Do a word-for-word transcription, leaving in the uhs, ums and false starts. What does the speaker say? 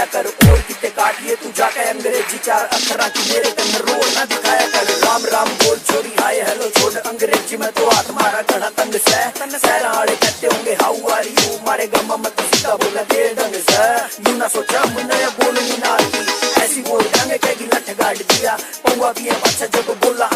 कर और किते काटिए तू जाके अंग्रेजी चार अक्षरा की मेरे कन्न रोड ना दिखाया कर। राम राम बोल छोरी हाय हेलो छोड़ अंग्रेजी में तो हाथ मारा घड़ा तंग से सहरा वाले कहते होंगे हाउ आर यू मारे गम्मा मत सीधा बोला दे ढंग से यू ना सोचा मुन्ना बोलनी ना आती ऐसी बोल जाएंगे कहेगी लठ गाड़ दिया पौवा भी है अच्छा जब बोला